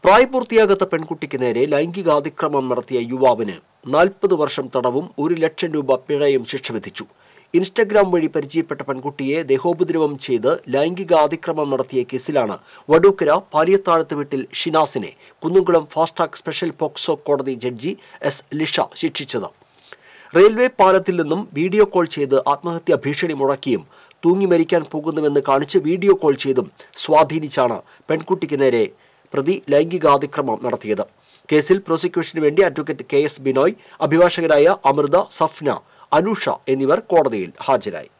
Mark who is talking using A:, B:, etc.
A: പ്രായപൂർത്തിയാകാത്ത പെൺകുട്ടിക്ക് നേരെ ലൈംഗികാതിക്രമം നടത്തിയ യുവാവിന് 40 വർഷം തടവും 1 ലക്ഷം രൂപ പിഴയും ശിക്ഷ വിധിച്ചു. ഇൻസ്റ്റഗ്രാം വഴി പരിചയപ്പെട്ട പെൺകുട്ടിയെ ദേഹോപദ്രവം ചെയ്ത് ലൈംഗികാതിക്രമം നടത്തിയ കേസിലാണ് വടൂക്കര പാലിയത്താഴത്ത് വീട്ടിൽ ഷിനാസിനെ Kunnamkulam fast track special POCSO കോടതി ജഡ്ജി എസ് ലിഷ ശിക്ഷിച്ചത്. റെയിൽവേ പാലത്തിൽ നിന്നും വീഡിയോ കോൾ ചെയ്ത് ആത്മഹത്യാ ഭീഷണി മുഴക്കിയും തൂങ്ങി മരിക്കാൻ പോകുന്നുവെന്ന് കാണിച്ച് വീഡിയോ കോൾ ചെയ്തും സ്വാധീനിച്ചാണ് പെൺകുട്ടിക്ക് നേരെ പ്രതി ലൈംഗികാതിക്രമം നടത്തിയത്. കേസിൽ പ്രോസിക്യൂഷന് വേണ്ടി അഡ്വക്കേറ്റ് കെ എസ് ബിനോയ്, അഭിഭാഷകരായ അമൃത, സഫ്ന, അനുഷ എന്നിവർ കോടതിയിൽ ഹാജരായി.